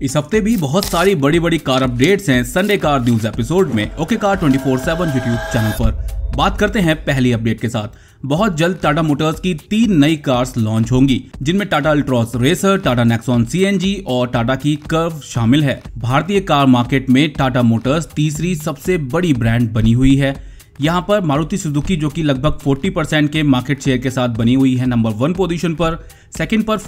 इस हफ्ते भी बहुत सारी बड़ी बड़ी कार अपडेट्स हैं संडे कार न्यूज एपिसोड में ओके कार 24/7 यूट्यूब चैनल पर। बात करते हैं पहली अपडेट के साथ। बहुत जल्द टाटा मोटर्स की 3 नई कार्स लॉन्च होंगी, जिनमें Tata Altroz racer, Tata Nexon CNG और टाटा की कर्व शामिल है। भारतीय कार मार्केट में टाटा मोटर्स तीसरी सबसे बड़ी ब्रांड बनी हुई है। यहाँ पर मारुति सुजुकी जो कि लगभग 40% के मार्केट शेयर के साथ बनी हुई है नंबर 1 पोजीशन पर। सेकंड पर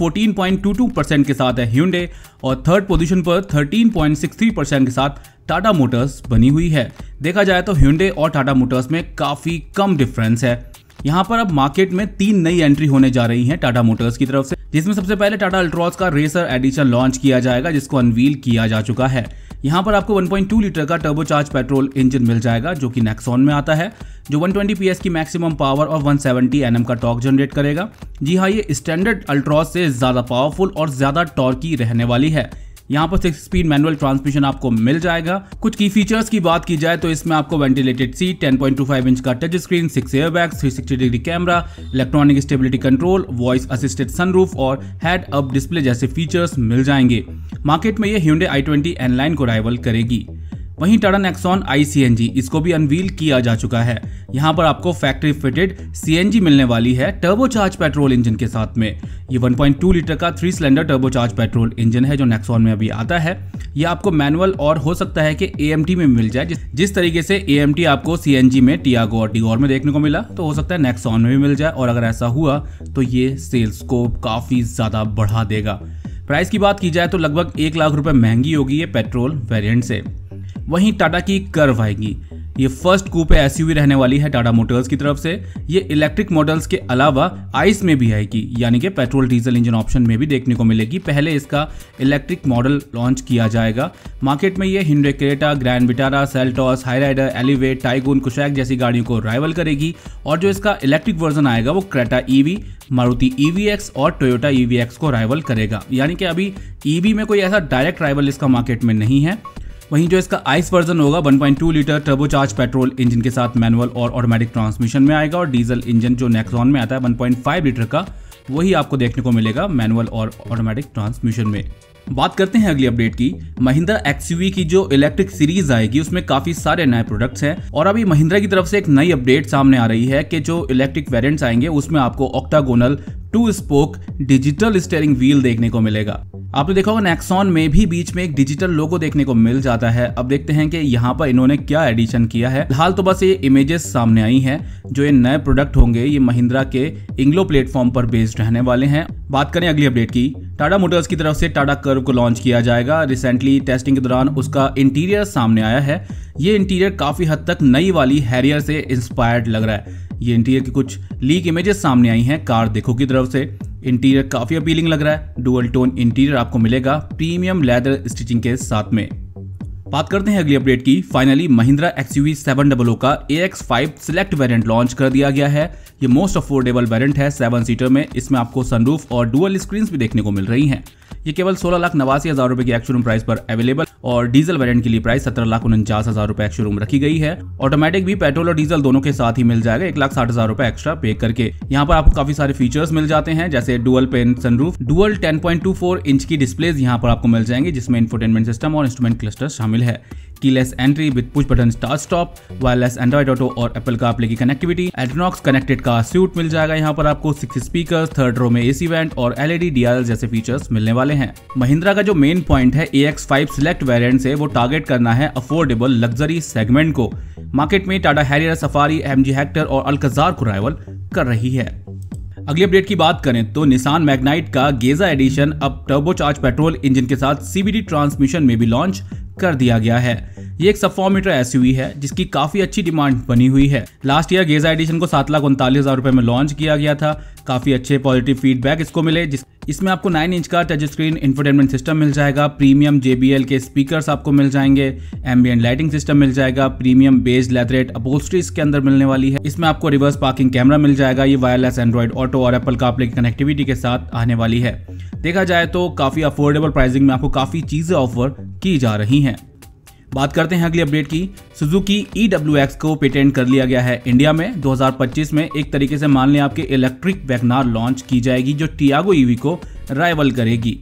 14.22% के साथ है Hyundai और थर्ड पोजीशन पर 13.63% के साथ टाटा मोटर्स बनी हुई है। देखा जाए तो Hyundai और टाटा मोटर्स में काफी कम डिफरेंस है। यहाँ पर अब मार्केट में 3 नई एंट्री होने जा रही हैं टाटा मोटर्स की तरफ से, जिसमें सबसे पहले टाटा अल्ट्रॉस का रेसर एडिशन लॉन्च किया जाएगा, जिसको अनवील किया जा चुका है। यहाँ पर आपको 1.2 लीटर का टर्बोचार्ज पेट्रोल इंजन मिल जाएगा, जो कि नेक्सॉन में आता है, जो 120 PS की मैक्सिमम पावर और 170 Nm का टॉर्क जनरेट करेगा। जी हाँ, ये स्टैंडर्ड अल्ट्रॉस से ज्यादा पावरफुल और ज्यादा टॉर्की रहने वाली है। यहाँ पर 6 स्पीड मैनुअल ट्रांसमिशन आपको मिल जाएगा। कुछ की फीचर्स की बात की जाए तो इसमें आपको वेंटिलेटेड सीट, 10.25 इंच का touch screen, 6 airbags, 360 degree camera, electronic stability control, voice assisted sunroof और हेड अप डिस्प्ले जैसे फीचर्स मिल जाएंगे। मार्केट में ये Hyundai i20 N-Line को राइवल करेगी। वहीं टाटा नेक्सॉन iCNG इसको भी अनवील किया जा चुका है। यहाँ पर आपको फैक्ट्री फिटेड CNG मिलने वाली है टर्बोचार्ज पेट्रोल इंजन के साथ में। ये 1.2 लीटर का 3 सिलेंडर टर्बोचार्ज पेट्रोल इंजन है जो नेक्सॉन में अभी आता है। ये आपको मैनुअल और हो सकता है कि AMT में मिल जाए। जिस तरीके से AMT आपको CNG में टियागो और टिगोर में देखने को मिला, तो हो सकता है नेक्सॉन में भी मिल जाए, और अगर ऐसा हुआ तो ये सेल्स को काफी ज्यादा बढ़ा देगा। प्राइस की बात की जाए तो लगभग 1 लाख रुपए महंगी होगी ये पेट्रोल वेरिएंट से। वहीं टाटा की कर्व आएगी। ये फर्स्ट कूपे SUV रहने वाली है टाटा मोटर्स की तरफ से। ये इलेक्ट्रिक मॉडल्स के अलावा आइस में भी आएगी, यानी कि पेट्रोल डीजल इंजन ऑप्शन में भी देखने को मिलेगी। पहले इसका इलेक्ट्रिक मॉडल लॉन्च किया जाएगा। मार्केट में ये Hyundai Creta, Grand Vitara, Seltos, Hyryder, Elevate, Taigun, Kushaq जैसी गाड़ियों को राइवल करेगी। और जो इसका इलेक्ट्रिक वर्जन आएगा वो क्रेटा EV, मारुति EVX और टोयोटा EVX को राइवल करेगा। यानी कि अभी EV में कोई ऐसा डायरेक्ट राइवल इसका मार्केट में नहीं है। वहीं जो इसका आइस वर्जन होगा 1.2 लीटर टर्बोचार्ज पेट्रोल इंजन के साथ मैनुअल और ऑटोमेटिक ट्रांसमिशन में आएगा, और डीजल इंजन जो नेक्सॉन में आता है 1.5 लीटर का, वही आपको देखने को मिलेगा मैनुअल और ऑटोमेटिक ट्रांसमिशन में। बात करते हैं अगली अपडेट की। महिंद्रा XUV की जो इलेक्ट्रिक सीरीज आएगी उसमें काफी सारे नए प्रोडक्ट्स हैं, और अभी महिंद्रा की तरफ से एक नई अपडेट सामने आ रही है कि जो इलेक्ट्रिक वेरिएंट्स आएंगे उसमें आपको octagonal 2 spoke digital steering wheel देखने को मिलेगा। आपने देखा होगा नेक्सॉन में भी बीच में एक डिजिटल लोगो देखने को मिल जाता है। अब देखते हैं कि यहाँ पर इन्होंने क्या एडिशन किया है। फिलहाल तो बस ये इमेजेस सामने आई हैं। जो ये नए प्रोडक्ट होंगे ये महिंद्रा के इंग्लो प्लेटफॉर्म पर बेस्ड रहने वाले हैं। बात करें अगली अपडेट की। टाटा मोटर्स की तरफ से टाटा कर्व को लॉन्च किया जाएगा। रिसेंटली टेस्टिंग के दौरान उसका इंटीरियर सामने आया है। ये इंटीरियर काफी हद तक नई वाली हैरियर से इंस्पायर्ड लग रहा है। ये इंटीरियर की कुछ लीक इमेजेस सामने आई हैं कार देखो की तरफ से। इंटीरियर काफी अपीलिंग लग रहा है। डुअल टोन इंटीरियर आपको मिलेगा प्रीमियम लेदर स्टिचिंग के साथ में। बात करते हैं अगली अपडेट की। फाइनली महिंद्रा XUV 700 का AX5 सिलेक्ट वेरिएंट लॉन्च कर दिया गया है। ये मोस्ट अफोर्डेबल वेरिएंट है 7 सीटर में। इसमें आपको सनरूफ और डुअल स्क्रीन्स भी देखने को मिल रही हैं। ये केवल 16,89,000 रुपए की एक्स-शोरूम प्राइस पर अवेलेबल, और डीजल वेरिएंट के लिए प्राइस 17,49,000 रुपए एक्स-शोरूम रखी गई है। ऑटोमेटिक भी पेट्रोल और डीजल दोनों के साथ ही मिल जाएगा 1,60,000 रुपए एक्स्ट्रा पे करके। यहाँ पर आपको काफी सारे फीचर्स मिल जाते हैं, जैसे dual pane sunroof, dual 10.24 inch की डिस्प्लेज यहाँ पर आपको मिल जाएंगे, जिसमें इंफोटेनमेंट सिस्टम और इंस्ट्रूमेंट क्लस्टर शामिल है। Keyless entry with push button start stop, wireless Android Auto और एप्पल कारप्ले की connectivity, AdrenoX connected car suite मिल जाएगा। यहाँ पर आपको 6 स्पीकर, थर्ड रो में AC वेंट और LED DRL जैसे फीचर्स मिलने वाले हैं। महिंद्रा का जो मेन पॉइंट है AX5 सिलेक्ट वेरिएंट से, वो टारगेट करना है अफोर्डेबल लग्जरी सेगमेंट को। मार्केट में Tata Harrier, Safari, MG Hector और अल्काजार को राइवल कर रही है। अगली अपडेट की बात करें तो निसान मैग्नाइट का गेजा एडिशन अब टर्बोचार्ज पेट्रोल इंजन के साथ CVT ट्रांसमिशन में भी लॉन्च कर दिया गया है। ये एक सब 4 मीटर SUV है जिसकी काफी अच्छी डिमांड बनी हुई है। लास्ट ईयर गेजा एडिशन को 7,39,000 रुपए में लॉन्च किया गया था। काफी अच्छे पॉजिटिव फीडबैक इसको मिले। इसमें आपको 9 इंच का टच स्क्रीन इंफोटेनमेंट सिस्टम मिल जाएगा, प्रीमियम JBL के स्पीकर्स आपको मिल जाएंगे, एम्बिएंट लाइटिंग सिस्टम मिल जाएगा, प्रीमियम बेज लेदरेट अपहोल्स्ट्री इसके अंदर मिलने वाली है। इसमें आपको रिवर्स पार्किंग कैमरा मिल जाएगा। ये वायरलेस एंड्रॉइड ऑटो और एप्पल कारप्ले की कनेक्टिविटी के साथ आने वाली है। देखा जाए तो काफी अफोर्डेबल प्राइसिंग में आपको काफी चीजें ऑफर की जा रही हैं। बात करते हैं अगली अपडेट की। सुजुकी EWX को पेटेंट कर लिया गया है इंडिया में। 2025 में एक तरीके से मान लें आपके इलेक्ट्रिक वैगनार लॉन्च की जाएगी जो टियागो EV को राइवल करेगी।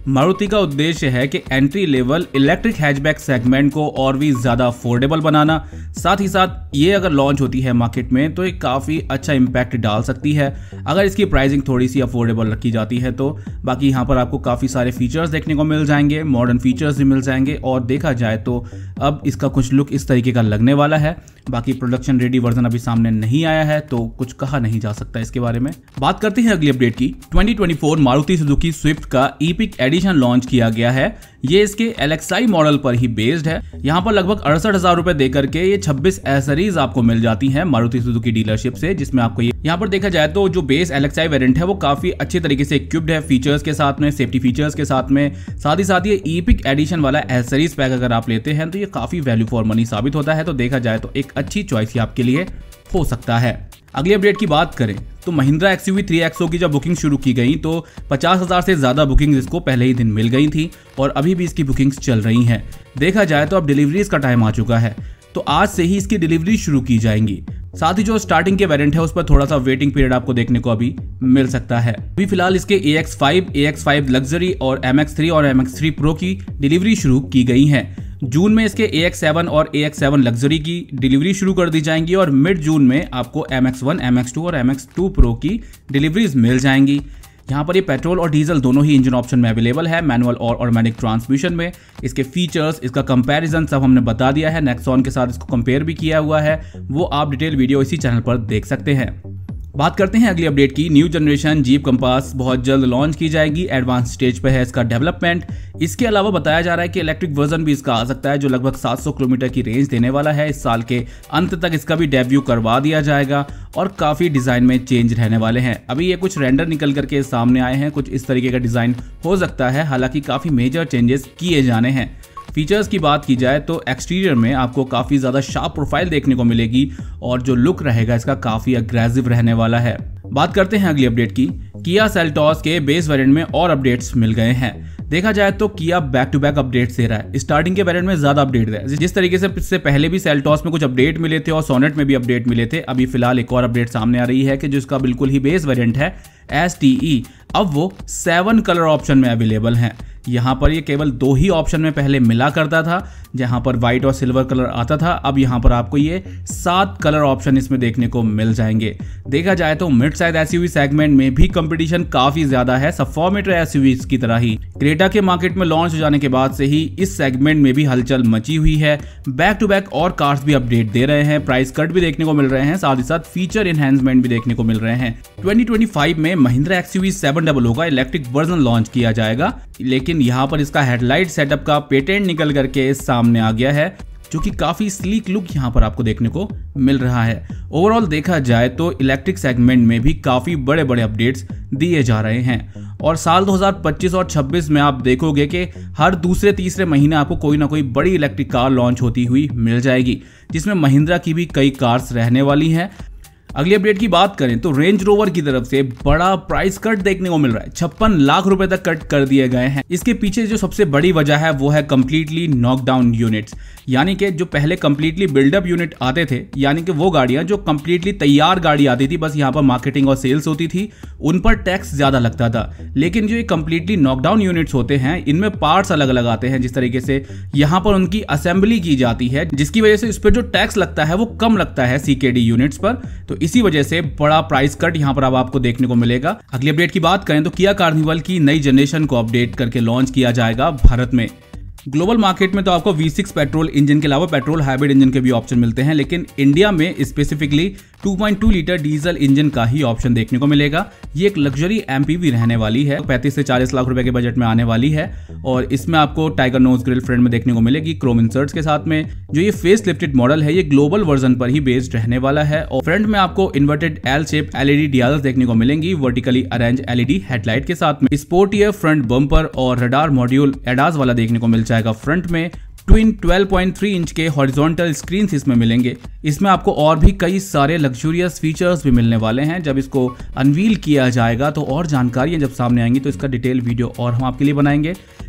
मारुति का उद्देश्य है कि entry level electric hatchback segment को और भी ज़्यादा अफोर्डेबल बनाना। साथ ही साथ ये अगर लॉन्च होती है मार्केट में तो ये काफ़ी अच्छा इम्पैक्ट डाल सकती है अगर इसकी प्राइसिंग थोड़ी सी अफोर्डेबल रखी जाती है तो। बाकी यहाँ पर आपको काफ़ी सारे फीचर्स देखने को मिल जाएंगे, मॉडर्न फीचर्स भी मिल जाएंगे और देखा जाए तो अब इसका कुछ लुक इस तरीके का लगने वाला है। बाकी प्रोडक्शन रेडी वर्जन अभी सामने नहीं आया है तो कुछ कहा नहीं जा सकता इसके बारे में। बात करते हैं अगली अपडेट की। 2024 मारुति सुजुकी स्विफ्ट का ईपिक एडिशन लॉन्च किया गया है। ये इसके LXi मॉडल पर ही बेस्ड है। यहाँ पर लगभग 68,000 रुपए देकर के ये 26 एसेसरीज आपको मिल जाती हैं मारुति सुजुकी डीलरशिप से, जिसमें आपको ये यहाँ पर देखा जाए तो जो बेस LXi वेरिएंट है वो काफी अच्छे तरीके से इक्विप्ड है फीचर्स के साथ में, सेफ्टी फीचर्स के साथ में। साथ ही साथ ये ईपिक एडिशन वाला एसेसरीज पैक अगर आप लेते हैं तो ये काफी वैल्यू फॉर मनी साबित होता है। तो देखा जाए तो एक अच्छी चॉइस ही आपके लिए हो सकता है। अगली अपडेट की बात करें तो महिंद्रा XUV 3XO की जब बुकिंग शुरू की गई तो 50,000 से ज़्यादा बुकिंग इसको पहले ही दिन मिल गई थी और अभी भी इसकी बुकिंग्स चल रही हैं। देखा जाए तो अब डिलीवरीज का टाइम आ चुका है तो आज से ही इसकी डिलीवरी शुरू की जाएंगी। साथ ही जो स्टार्टिंग के वेरिएंट है उस पर थोड़ा सा वेटिंग पीरियड आपको देखने को अभी मिल सकता है। अभी फिलहाल इसके AX5, AX5 लग्जरी और MX3 और MX3 Pro की डिलीवरी शुरू की गई है। जून में इसके AX7 और AX7 लग्जरी की डिलीवरी शुरू कर दी जाएंगी और मिड जून में आपको MX1, MX2 और MX2 Pro की डिलीवरीज मिल जाएंगी। यहाँ पर ये पेट्रोल और डीजल दोनों ही इंजन ऑप्शन में अवेलेबल है, मैनुअल और ऑटोमेटिक ट्रांसमिशन में। इसके फीचर्स, इसका कंपैरिजन सब हमने बता दिया है, नेक्सॉन के साथ इसको कंपेयर भी किया हुआ है, वो आप डिटेल वीडियो इसी चैनल पर देख सकते हैं। बात करते हैं अगली अपडेट की। न्यू जनरेशन जीप कंपास बहुत जल्द लॉन्च की जाएगी, एडवांस स्टेज पर है इसका डेवलपमेंट। इसके अलावा बताया जा रहा है कि इलेक्ट्रिक वर्जन भी इसका आ सकता है जो लगभग 700 किलोमीटर की रेंज देने वाला है। इस साल के अंत तक इसका भी डेब्यू करवा दिया जाएगा और काफ़ी डिज़ाइन में चेंज रहने वाले हैं। अभी ये कुछ रेंडर निकल करके सामने आए हैं, कुछ इस तरीके का डिज़ाइन हो सकता है, हालांकि काफ़ी मेजर चेंजेस किए जाने हैं। फीचर्स की बात की जाए तो एक्सटीरियर में आपको काफ़ी ज़्यादा शार्प प्रोफाइल देखने को मिलेगी और जो लुक रहेगा इसका काफ़ी अग्रेसिव रहने वाला है। बात करते हैं अगली अपडेट की। किया सेल्टॉस के बेस वेरिएंट में और अपडेट्स मिल गए हैं। देखा जाए तो Kia back to back updates दे रहा है। स्टार्टिंग के वेरिएंट में ज़्यादा अपडेट है, जिस तरीके से इससे पहले भी सेल्टॉस में कुछ अपडेट मिले थे और सोनेट में भी अपडेट मिले थे। अभी फिलहाल एक और अपडेट सामने आ रही है कि जो इसका बिल्कुल ही बेस वेरिएंट है STE, अब वो 7 कलर ऑप्शन में अवेलेबल हैं। यहाँ पर ये केवल 2 ही ऑप्शन में पहले मिला करता था, जहाँ पर व्हाइट और सिल्वर कलर आता था। अब यहाँ पर आपको ये 7 कलर ऑप्शन इसमें देखने को मिल जाएंगे। देखा जाए तो मिड साइज SUV सेगमेंट में भी कंपटीशन काफी ज्यादा है, सब 4 मीटर SUVs की तरह ही। क्रेटा के मार्केट में लॉन्च हो जाने के बाद से ही इस सेगमेंट में भी हलचल मची हुई है। बैक टू बैक और कार्स भी अपडेट दे रहे हैं, प्राइस कट भी देखने को मिल रहे हैं, साथ ही साथ फीचर एनहेंसमेंट भी देखने को मिल रहे हैं। 2025 में महिंद्रा XUV 700 का इलेक्ट्रिक वर्जन लॉन्च किया जाएगा, लेकिन यहाँ पर इसका हेडलाइट सेटअप का पेटेंट निकल करके सामने आ गया है, जो कि काफी स्लीक लुक यहाँ पर आपको देखने को मिल रहा है। ओवरऑल देखा जाए तो इलेक्ट्रिक सेगमेंट में भी काफी बड़े बड़े अपडेट्स दिए जा रहे हैं और साल 2025 और 26 में आप देखोगे कि हर दूसरे तीसरे महीने आपको कोई ना कोई बड़ी इलेक्ट्रिक कार लॉन्च होती हुई मिल जाएगी, जिसमें महिंद्रा की भी कई कार्स रहने वाली हैं। अगली अपडेट की बात करें तो रेंज रोवर की तरफ से बड़ा प्राइस कट देखने को मिल रहा है। 56 लाख रुपए तक कट कर दिए गए हैं। इसके पीछे जो सबसे बड़ी वजह है वो है कंप्लीटली नॉकडाउन यूनिट्स, यानी कि जो पहले कंप्लीटली बिल्डअप यूनिट आते थे, यानी कि वो गाड़ियां जो कंप्लीटली तैयार गाड़ी आती थी, बस यहाँ पर मार्केटिंग और सेल्स होती थी, उन पर टैक्स ज्यादा लगता था। लेकिन जो ये कंप्लीटली नॉकडाउन यूनिट्स होते हैं इनमें पार्ट्स अलग अलग आते हैं, जिस तरीके से यहाँ पर उनकी असेंबली की जाती है, जिसकी वजह से इस पर जो टैक्स लगता है वो कम लगता है CKD यूनिट्स पर। तो इसी वजह से बड़ा प्राइस कट यहाँ पर अब आपको देखने को मिलेगा। अगली अपडेट की बात करें तो किया कार्निवल की नई जनरेशन को अपडेट करके लॉन्च किया जाएगा भारत में। ग्लोबल मार्केट में तो आपको V6 पेट्रोल इंजन के अलावा पेट्रोल हाइब्रिड इंजन के भी ऑप्शन मिलते हैं, लेकिन इंडिया में स्पेसिफिकली 2.2 लीटर डीजल इंजन का ही ऑप्शन देखने को मिलेगा। ये एक लग्जरी MPV रहने वाली है, 35 से 40 लाख रुपए के बजट में आने वाली है और इसमें आपको टाइगर नोज ग्रिल फ्रंट में देखने को मिलेगी, क्रोम इंसर्ट्स के साथ में। जो ये फेस लिफ्टेड मॉडल है ये ग्लोबल वर्जन पर ही बेस्ड रहने वाला है और फ्रंट में आपको inverted L shape LED dials देखने को मिलेंगी, वर्टिकली अरेंज LED हेडलाइट के साथ में। स्पोर्टियर फ्रंट बम्पर और रडार मॉड्यूल ADAS वाला देखने को मिल जाएगा फ्रंट में। ट्विन 12.3 इंच के हॉरिजॉन्टल स्क्रीन इसमें मिलेंगे। इसमें आपको और भी कई सारे लग्जूरियस फीचर्स भी मिलने वाले हैं। जब इसको अनवील किया जाएगा तो और जानकारियां जब सामने आएंगी तो इसका डिटेल वीडियो और हम आपके लिए बनाएंगे।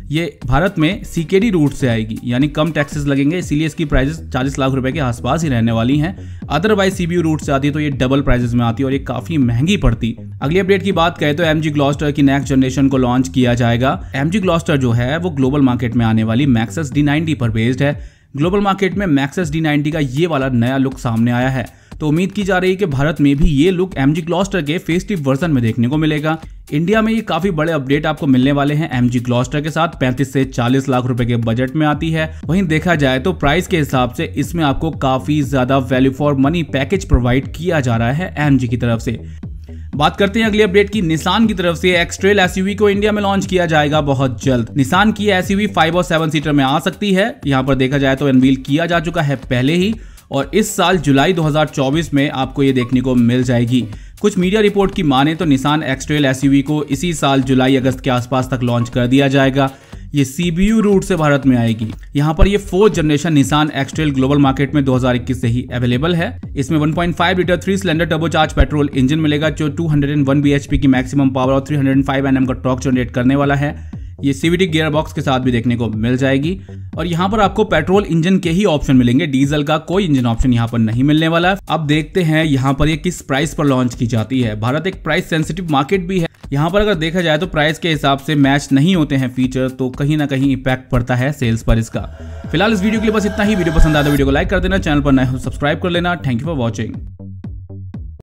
ये भारत में सीकेडी रूट से आएगी, यानी कम टैक्सेस लगेंगे, इसीलिए इसकी प्राइसेस 40 लाख रुपए के आसपास ही रहने वाली हैं। अदरवाइज सीबीयू रूट से आती है तो ये डबल प्राइसेस में आती है और ये काफी महंगी पड़ती। अगली अपडेट की बात करें तो एमजी ग्लॉस्टर की नेक्स्ट जनरेशन को लॉन्च किया जाएगा। एमजी ग्लॉस्टर जो है वो ग्लोबल मार्केट में आने वाली मैक्सस D90 पर बेस्ड है। ग्लोबल मार्केट में मैक्सस D90 का ये वाला नया लुक सामने आया है, तो उम्मीद की जा रही है कि भारत में भी ये लुक एमजी ग्लॉस्टर के फेस्टिव वर्जन में देखने को मिलेगा। इंडिया में ये काफी बड़े अपडेट आपको मिलने वाले हैं एमजी ग्लॉस्टर के साथ। 35 से 40 लाख रुपए के बजट में आती है। वहीं देखा जाए तो प्राइस के हिसाब से इसमें आपको काफी ज्यादा value for money package provide किया जा रहा है एमजी की तरफ से। बात करते हैं अगली अपडेट की। निसान की तरफ से एक्सट्रेल एसयूवी को इंडिया में लॉन्च किया जाएगा बहुत जल्द। निसान की एसयूवी 5 और 7 सीटर में आ सकती है। यहाँ पर देखा जाए तो अनवील किया जा चुका है पहले ही, और इस साल जुलाई 2024 में आपको ये देखने को मिल जाएगी। कुछ मीडिया रिपोर्ट की माने तो निसान एक्सट्रेल एसयूवी को इसी साल जुलाई अगस्त के आसपास तक लॉन्च कर दिया जाएगा। ये सीबीयू रूट से भारत में आएगी। यहाँ पर ये 4th generation Nissan X Trail global market में 2021 से ही अवेलेबल है। इसमें 1.5 litre 3 cylinder turbocharge petrol engine मिलेगा जो 201 bhp की मैक्सिमम पावर और 305 Nm का टॉर्क जनरेट करने वाला है। ये सीवीटी गियर बॉक्स के साथ भी देखने को मिल जाएगी। और यहाँ पर आपको पेट्रोल इंजन के ही ऑप्शन मिलेंगे, डीजल का कोई इंजन ऑप्शन यहाँ पर नहीं मिलने वाला। अब देखते हैं यहाँ पर ये किस प्राइस पर लॉन्च की जाती है। भारत एक प्राइस सेंसिटिव मार्केट भी है। यहाँ पर अगर देखा जाए तो प्राइस के हिसाब से मैच नहीं होते हैं फीचर, तो कहीं ना कहीं इम्पैक्ट पड़ता है सेल्स पर इसका। फिलहाल इस वीडियो के लिए बस इतना ही। वीडियो पसंद आया तो वीडियो को लाइक कर देना, चैनल पर नए हो सब्सक्राइब कर लेना। Thank you for watching.